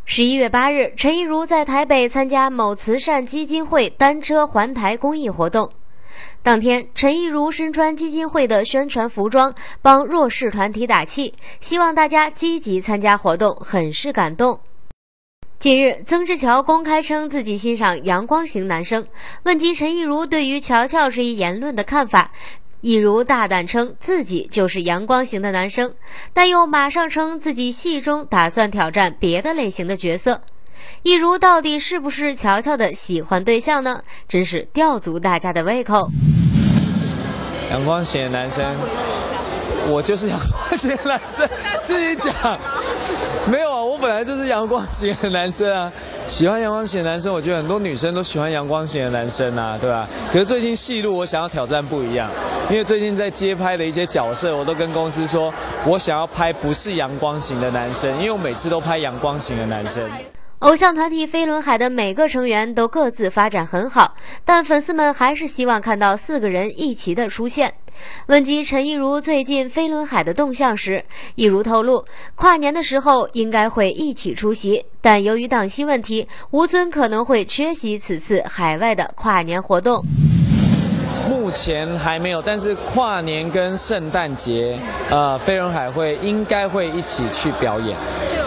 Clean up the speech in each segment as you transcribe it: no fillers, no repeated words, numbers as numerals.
11月8日，陈亦儒在台北参加某慈善基金会单车环台公益活动。当天，陈亦儒身穿基金会的宣传服装，帮弱势团体打气，希望大家积极参加活动，很是感动。近日，曾志乔公开称自己欣赏阳光型男生，问及陈亦儒对于乔乔这一言论的看法。亦儒大胆称自己就是阳光型的男生，但又马上称自己戏中打算挑战别的类型的角色。亦儒到底是不是乔乔的喜欢对象呢？真是吊足大家的胃口。 阳光型的男生，我就是阳光型的男生，自己讲。没有啊，我本来就是阳光型的男生啊。喜欢阳光型的男生，我觉得很多女生都喜欢阳光型的男生啊，对吧？可是最近戏路我想要挑战不一样，因为最近在接拍的一些角色，我都跟公司说，我想要拍不是阳光型的男生，因为我每次都拍阳光型的男生。 偶像团体飞轮海的每个成员都各自发展很好，但粉丝们还是希望看到4个人一齐的出现。问及陈亦儒最近飞轮海的动向时，亦儒透露，跨年的时候应该会一起出席，但由于档期问题，吴尊可能会缺席此次海外的跨年活动。 目前还没有，但是跨年跟圣诞节，飞轮海应该会一起去表演。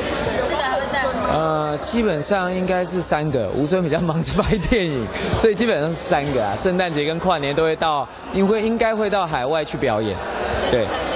基本上应该是3个，吴尊比较忙着拍电影，所以基本上是3个啊。圣诞节跟跨年都会到，应该会到海外去表演，对。